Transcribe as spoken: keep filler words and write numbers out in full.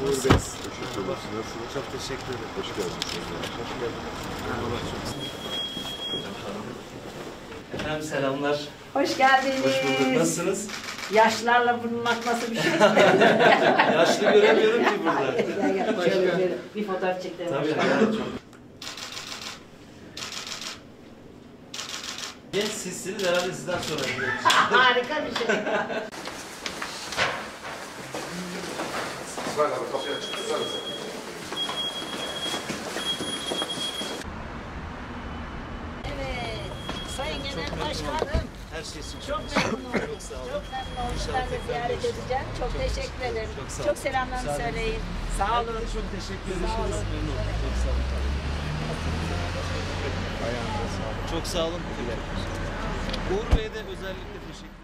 Uğur Bey. Teşekkür ederim. Nasılsınız? Çok teşekkür ederim. Hoş geldiniz. Hoş geldiniz. Merhabalar, çok sağ olun. Efendim selamlar. Hoş geldiniz. Hoş bulduk. Nasılsınız? Yaşlarla bulunmak nasıl bir şey? Yaşlı göremiyorum ki burada. Gel gel. Şöyle bir, bir fotoğraf çekelim. Tabii yani çok. Genç sizsiniz herhalde sizden sonra. Harika bir şey. İsmail abi kapıyı açık tutarız. Evet. Sayın Genel Başkanım. Her şey için Çok memnun oldum. Çok memnun oldum. Ben de ziyaret edeceğim. Çok teşekkür ederim. Çok sağ olun. Çok selamlarını söyleyin. Sağ olun. Çok teşekkür ederim. Sağ olun. Memnun oldum. Çok sağ olun. Çok sağ olun. Uğur Bey'e de özellikle teşekkür ederim.